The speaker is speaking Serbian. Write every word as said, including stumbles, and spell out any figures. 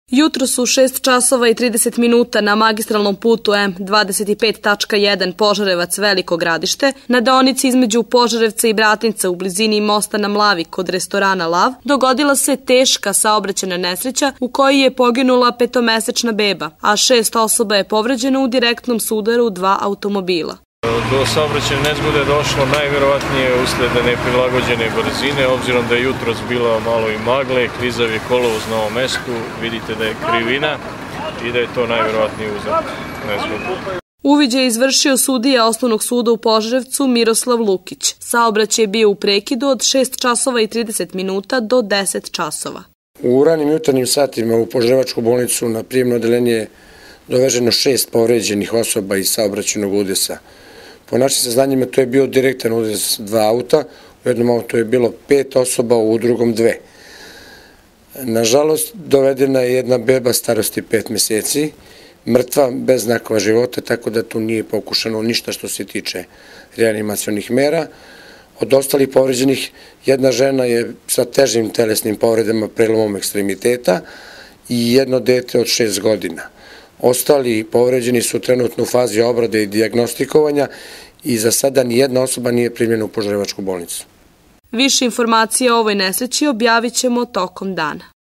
Jutro su šest časova i trideset minuta na magistralnom putu M dvadeset pet tačka jedan Požarevac Veliko Gradište, na deonici između Požarevca i Bratinca u blizini mosta na Mlavi kod restorana Lav, dogodila se teška saobraćajna nesreća u kojoj je poginula petomesečna beba, a šest osoba je povređeno u direktnom sudaru dva automobila. Do saobraćajne nezgode došlo najverovatnije usled neprilagođene brzine, obzirom da je jutros bila malo i magle, klizav je kolovoz na ovom mestu, vidite da je krivina i da je to najverovatniji uzrok nezgode. Uviđaj je izvršio sudija Osnovnog suda u Požarevcu Miroslav Lukić. Saobraćaj je bio u prekidu od šest časova i trideset minuta do deset časova. U ranim jutarnjim satima u Požarevačku bolnicu na prijemno odeljenje je doveženo šest povređenih osoba iz saobraćajnog udesa. Po našim saznanjima to je bio direktan udes dva auta, u jednom autu je bilo pet osoba, u drugom dve. Nažalost, dovedena je jedna beba starosti pet meseci, mrtva, bez znakova života, tako da tu nije pokušano ništa što se tiče reanimacionih mera. Od ostalih povređenih, jedna žena je sa težim telesnim povredama, prelomom ekstremiteta i jedno dete od šest godina. Ostali povređeni su trenutno u fazi obrade i dijagnostikovanja i za sada nijedna osoba nije primljena u Požarevačku bolnicu. Više informacija o ovoj nesreći objavit ćemo tokom dana.